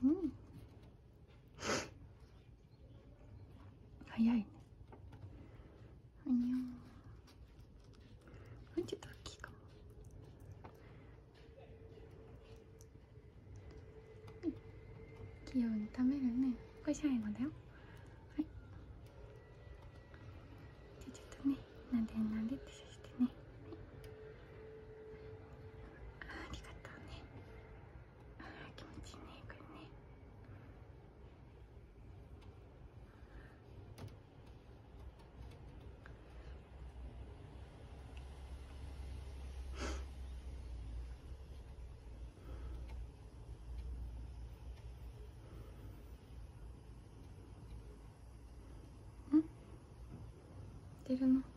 うん、早いね。あにょー、ちょっと大きいかも。器用に食べるね。これ最後だよ。はい。じゃあちょっとね、なでなでってさせてね。はい、ありがとうね。あ、気持ちいいね、これね。出るの？